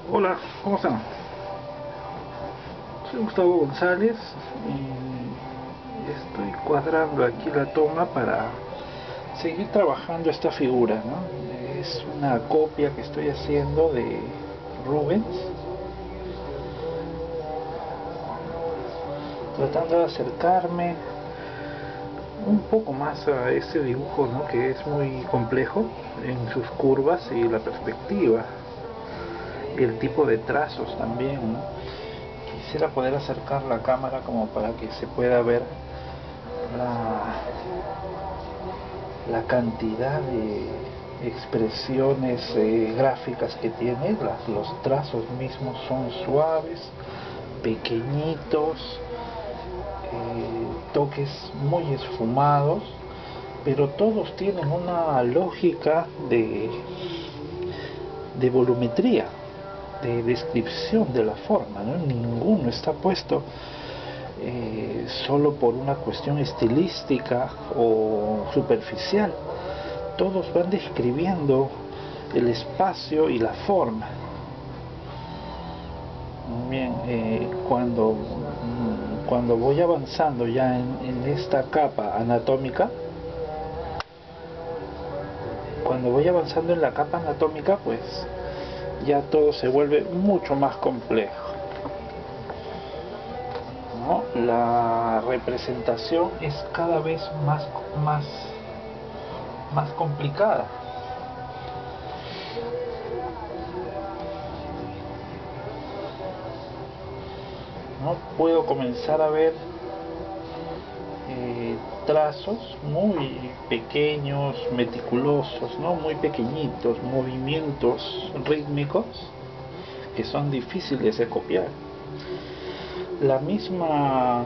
Hola, ¿cómo están? Soy Gustavo González y estoy cuadrando aquí la toma para seguir trabajando esta figura, ¿no? Es una copia que estoy haciendo de Rubens, tratando de acercarme un poco más a este dibujo, ¿no? Que es muy complejo en sus curvas y la perspectiva y el tipo de trazos también, ¿no? Quisiera poder acercar la cámara como para que se pueda ver la, la cantidad de expresiones gráficas que tiene. Los trazos mismos son suaves, pequeñitos, toques muy esfumados, pero todos tienen una lógica de volumetría, de descripción de la forma, ¿no? Ninguno está puesto solo por una cuestión estilística o superficial. Todos van describiendo el espacio y la forma. Bien, cuando voy avanzando ya en esta capa anatómica, cuando voy avanzando en la capa anatómica, pues ya todo se vuelve mucho más complejo, ¿no? La representación es cada vez más complicada, ¿no? Puedo comenzar a ver trazos muy pequeños, meticulosos, ¿no? Muy pequeñitos, movimientos rítmicos que son difíciles de copiar. La misma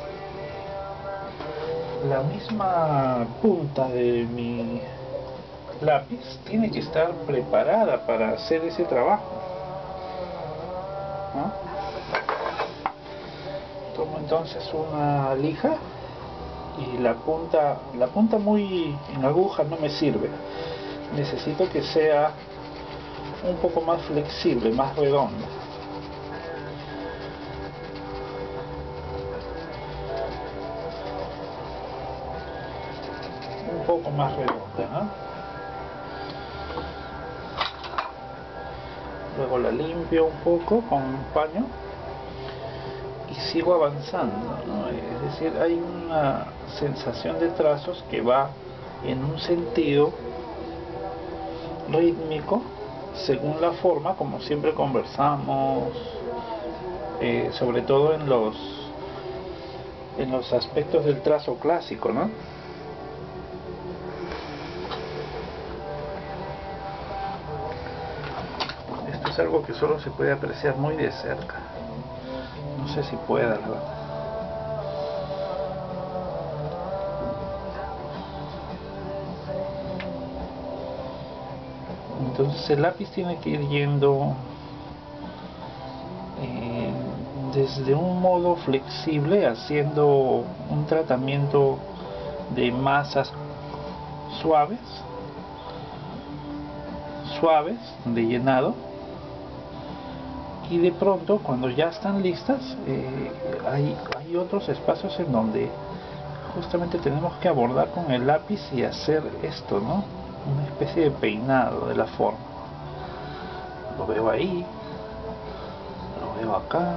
la misma punta de mi lápiz tiene que estar preparada para hacer ese trabajo, ¿no? Tomo entonces una lija y la punta muy en aguja no me sirve. Necesito que sea un poco más flexible, más redonda. Un poco más redonda, ¿no? Luego la limpio un poco con un paño y sigo avanzando, ¿no? Es decir, hay una sensación de trazos que va en un sentido rítmico según la forma, como siempre conversamos, sobre todo en los aspectos del trazo clásico, ¿no? Esto es algo que solo se puede apreciar muy de cerca. No sé si pueda, la verdad. Entonces el lápiz tiene que ir yendo eh, desde un modo flexible, haciendo un tratamiento de masas suaves, de llenado, y de pronto cuando ya están listas hay otros espacios en donde justamente tenemos que abordar con el lápiz y hacer esto, ¿no? Una especie de peinado de la forma. Lo veo ahí, lo veo acá,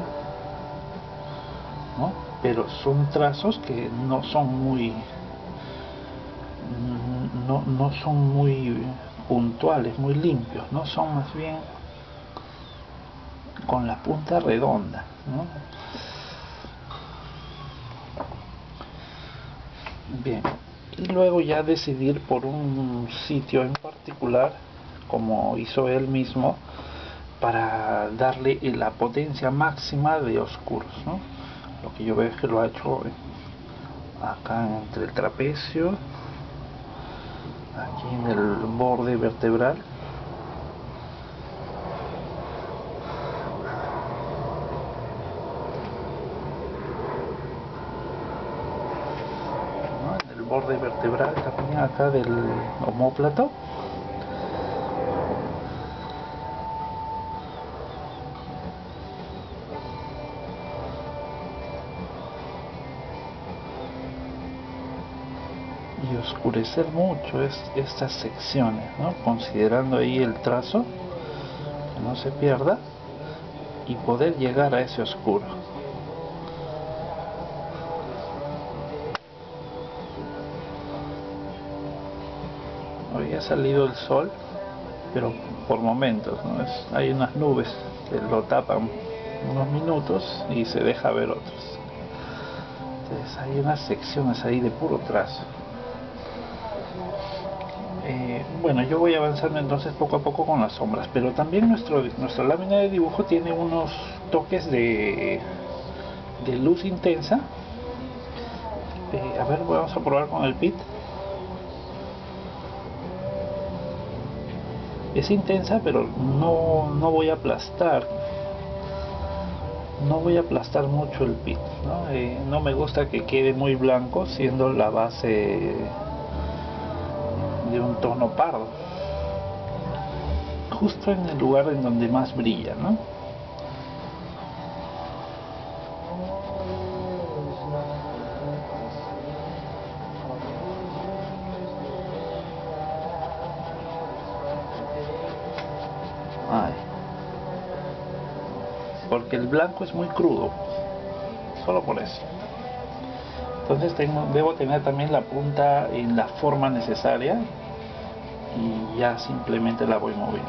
¿no? Pero son trazos que no son muy puntuales, muy limpios, no son más bien con la punta redonda, ¿no? Bien, y luego ya decidir por un sitio en particular, como hizo él mismo, para darle la potencia máxima de oscuros, ¿no? Lo que yo veo es que lo ha hecho acá entre el trapecio, aquí en el borde vertebral, ¿no? En el borde vertebral también acá del omóplato. oscurecer mucho estas secciones, ¿no? Considerando ahí el trazo, que no se pierda, y poder llegar a ese oscuro. Hoy ha salido el sol, pero por momentos, ¿no? Hay unas nubes que lo tapan unos minutos y se deja ver otros. Entonces hay unas secciones ahí de puro trazo. Bueno, yo voy avanzando entonces poco a poco con las sombras, pero también nuestra lámina de dibujo tiene unos toques de luz intensa. A ver, vamos a probar con el PIT. Es intensa, pero no voy a aplastar. No voy a aplastar mucho el PIT, ¿no? No me gusta que quede muy blanco, siendo la base de un tono pardo, justo en el lugar en donde más brilla, ¿no? Ay. Porque el blanco es muy crudo, solo por eso. Entonces debo tener también la punta en la forma necesaria y ya simplemente la voy moviendo.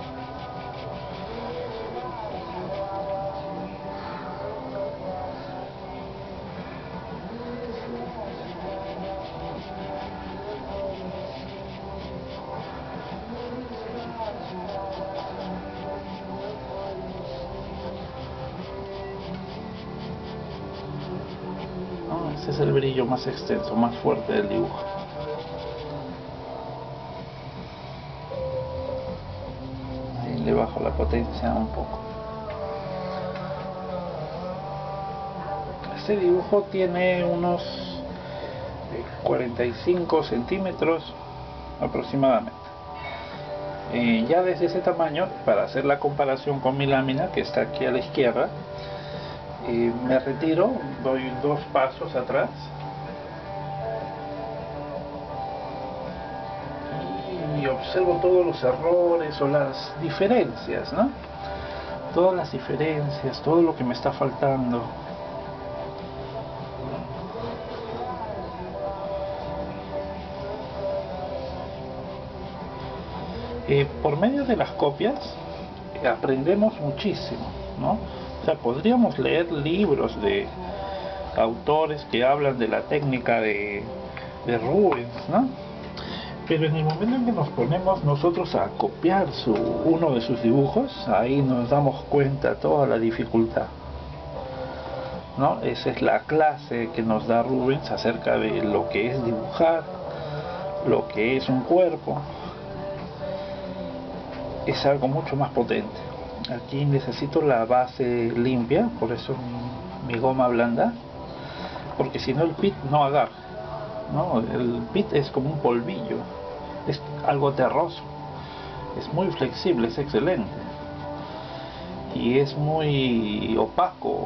Ese es el brillo más extenso, más fuerte del dibujo. Ahí le bajo la potencia un poco. Este dibujo tiene unos 45 centímetros aproximadamente. Ya desde ese tamaño, para hacer la comparación con mi lámina que está aquí a la izquierda, me retiro, doy 2 pasos atrás y observo todos los errores o las diferencias, ¿no? Todas las diferencias, todo lo que me está faltando. Por medio de las copias aprendemos muchísimo, ¿no? O sea, podríamos leer libros de autores que hablan de la técnica de Rubens, ¿no? Pero en el momento en que nos ponemos nosotros a copiar uno de sus dibujos, ahí nos damos cuenta toda la dificultad, ¿no? Esa es la clase que nos da Rubens acerca de lo que es dibujar, lo que es un cuerpo. Es algo mucho más potente. Aquí necesito la base limpia, por eso mi goma blanda, porque si no el PIT no agarra, ¿no? El PIT es como un polvillo, es algo terroso, es muy flexible, es excelente y es muy opaco,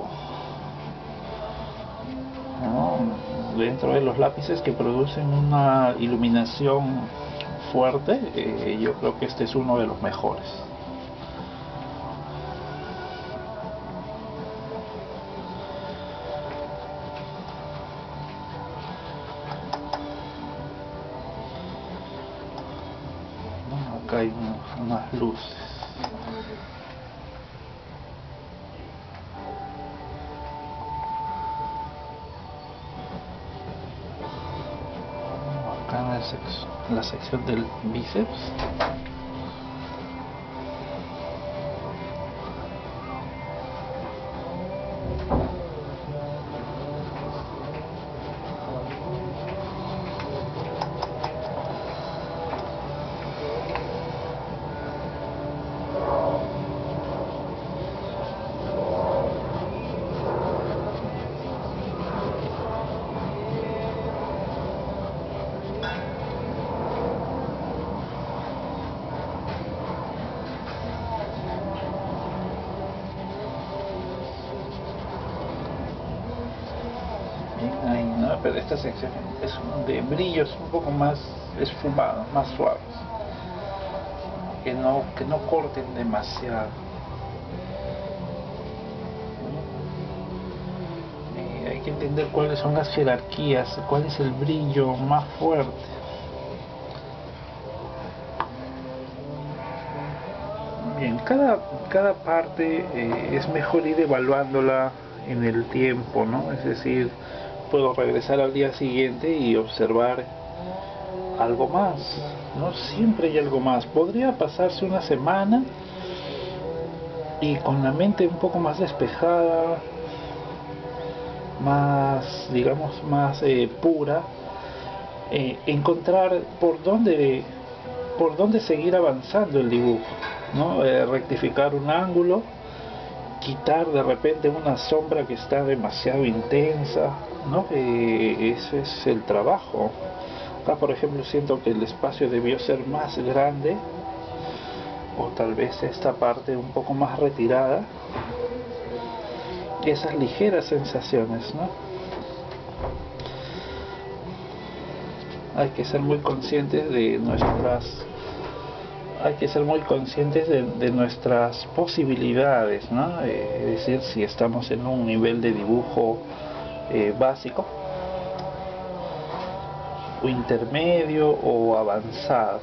¿no? Dentro de los lápices que producen una iluminación fuerte, yo creo que este es uno de los mejores. Acá hay unas luces. Acá en la sección del bíceps. ¿no? Pero esta sección es de brillos un poco más esfumados, más suaves, que no corten demasiado. Hay que entender cuáles son las jerarquías, cuál es el brillo más fuerte. Bien, cada parte es mejor ir evaluándola en el tiempo, ¿no? Es decir, puedo regresar al día siguiente y observar algo más, ¿no? Siempre hay algo más. Podría pasarse una semana y con la mente un poco más despejada, más, digamos, más pura, encontrar por dónde seguir avanzando el dibujo, ¿no? Rectificar un ángulo, quitar de repente una sombra que está demasiado intensa, ¿no? Ese es el trabajo. Acá, por ejemplo, siento que el espacio debió ser más grande, o tal vez esta parte un poco más retirada. Esas ligeras sensaciones, ¿no? Hay que ser muy conscientes de nuestras posibilidades, ¿no? Es decir, si estamos en un nivel de dibujo básico o intermedio o avanzado,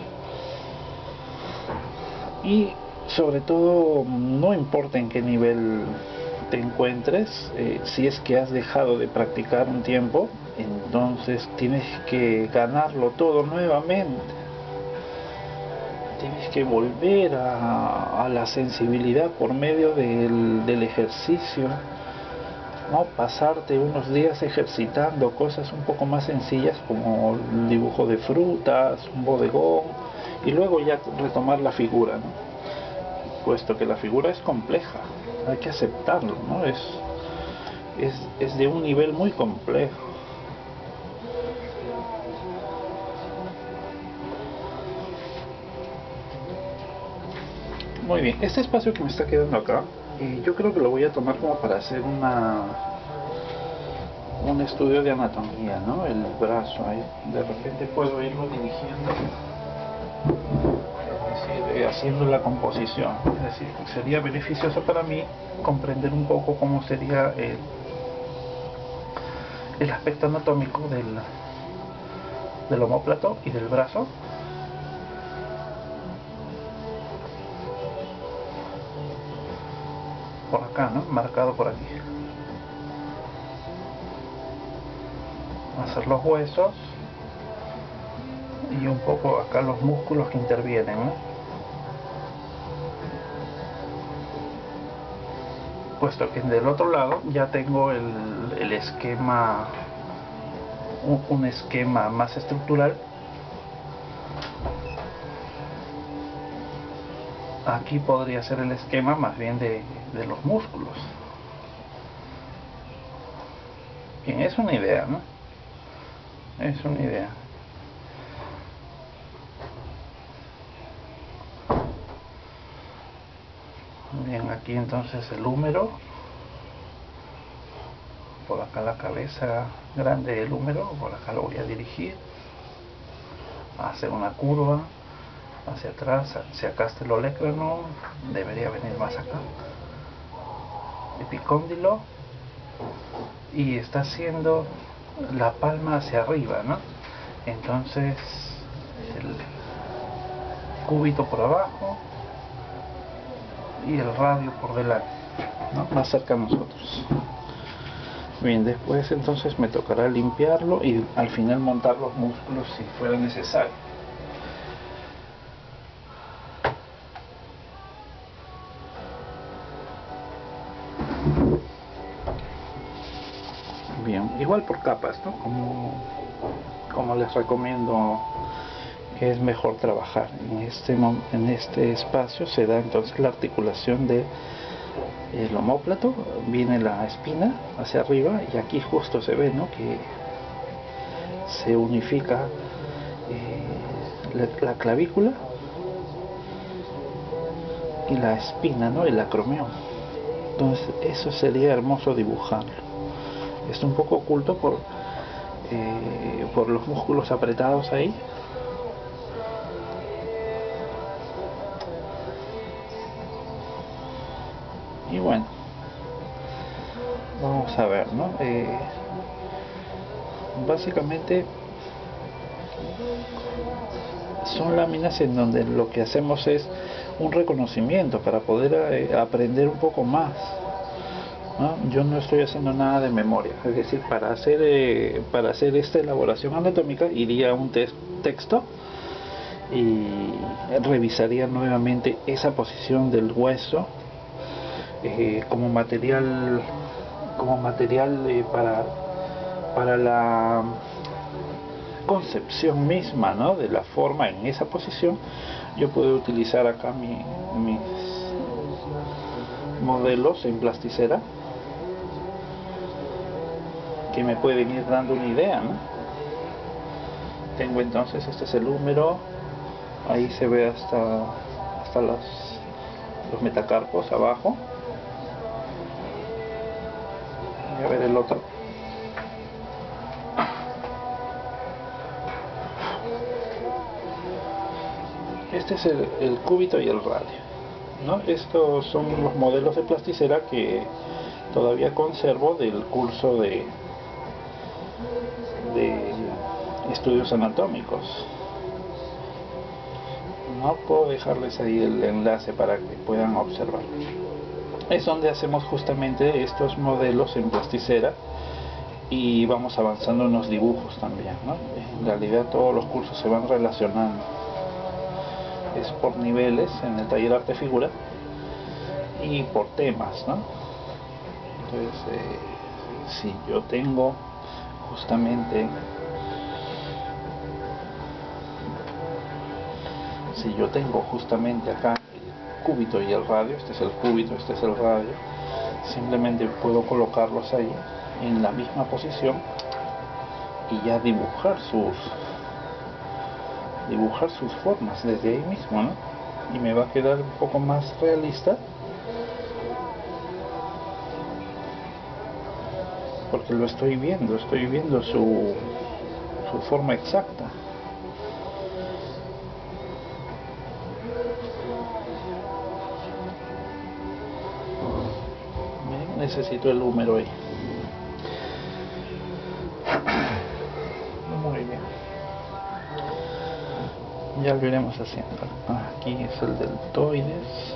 y sobre todo no importa en qué nivel te encuentres, si es que has dejado de practicar un tiempo, entonces tienes que ganarlo todo nuevamente. Tienes que volver a la sensibilidad por medio del ejercicio, ¿no? Pasarte unos días ejercitando cosas un poco más sencillas como el dibujo de frutas, un bodegón, y luego ya retomar la figura, ¿no? Puesto que la figura es compleja, hay que aceptarlo, ¿no? Es de un nivel muy complejo. Muy bien, este espacio que me está quedando acá, yo creo que lo voy a tomar como para hacer un estudio de anatomía, ¿no? El brazo, ahí de repente puedo irlo dirigiendo, es decir, haciendo la composición. Es decir, sería beneficioso para mí comprender un poco cómo sería el aspecto anatómico del omóplato y del brazo. Por acá, ¿no? Marcado por aquí. Hacer los huesos y un poco acá los músculos que intervienen, ¿no? Puesto que del otro lado ya tengo el esquema, un esquema más estructural. Aquí podría ser el esquema más bien de los músculos. Bien, es una idea, ¿no? Es una idea. Bien, aquí entonces el húmero. Por acá la cabeza grande del húmero, por acá lo voy a dirigir. Hacer una curva hacia atrás, hacia acá está el olecrano, debería venir más acá. Epicóndilo. Y está haciendo la palma hacia arriba, ¿no? Entonces el cúbito por abajo y el radio por delante, ¿no? Más cerca a nosotros. Bien, después entonces me tocará limpiarlo y al final montar los músculos si fuera necesario. Bien, igual por capas, ¿no? Como les recomiendo, es mejor trabajar. En este espacio se da entonces la articulación de el omóplato, viene la espina hacia arriba y aquí justo se ve, ¿no? Que se unifica la clavícula y la espina, ¿no? El acromión. Entonces eso sería hermoso dibujarlo. Está un poco oculto por los músculos apretados ahí. Y bueno, vamos a ver, ¿no? Básicamente son láminas en donde lo que hacemos es un reconocimiento para poder aprender un poco más, ¿no? Yo no estoy haciendo nada de memoria, es decir, para hacer esta elaboración anatómica iría a un texto y revisaría nuevamente esa posición del hueso como material para la concepción misma, ¿no? De la forma en esa posición. Yo puedo utilizar acá mis modelos en plasticera que me pueden ir dando una idea, ¿no? Tengo entonces, este es el húmero, ahí se ve hasta los metacarpos abajo. Voy a ver el otro. Este es el cúbito y el radio, ¿no? Estos son los modelos de plasticera que todavía conservo del curso de estudios anatómicos. No puedo dejarles ahí el enlace para que puedan observar. Es donde hacemos justamente estos modelos en plasticera y vamos avanzando en los dibujos también, ¿no? En realidad todos los cursos se van relacionando. Es por niveles en el taller arte figura y por temas, ¿no? Entonces, si yo tengo justamente acá el cúbito y el radio, este es el cúbito, este es el radio, simplemente puedo colocarlos ahí en la misma posición y ya dibujar sus formas desde ahí mismo, ¿no? Y me va a quedar un poco más realista porque lo estoy viendo su forma exacta. Bien, necesito el húmero ahí. Muy bien. Ya lo iremos haciendo. Aquí es el deltoides.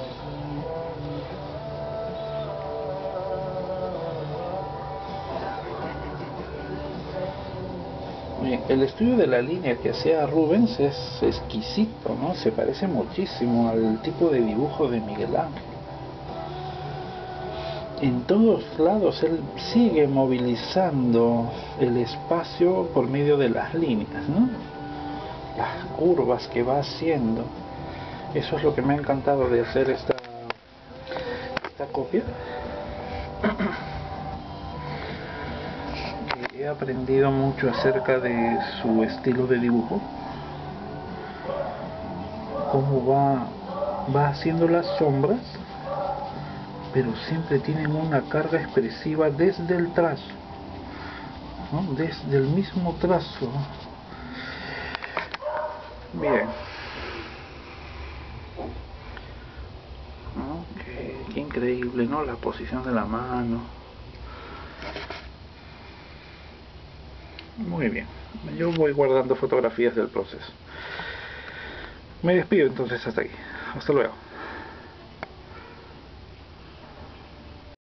Bien, el estudio de la línea que hacía Rubens es exquisito, ¿no? Se parece muchísimo al tipo de dibujo de Miguel Ángel. En todos lados él sigue movilizando el espacio por medio de las líneas, ¿no? Las curvas que va haciendo. Eso es lo que me ha encantado de hacer esta copia. He aprendido mucho acerca de su estilo de dibujo, cómo va haciendo las sombras, pero siempre tienen una carga expresiva desde el trazo, ¿no? Desde el mismo trazo. Bien. Qué increíble, ¿no? La posición de la mano. Muy bien. Yo voy guardando fotografías del proceso. Me despido entonces hasta aquí. Hasta luego.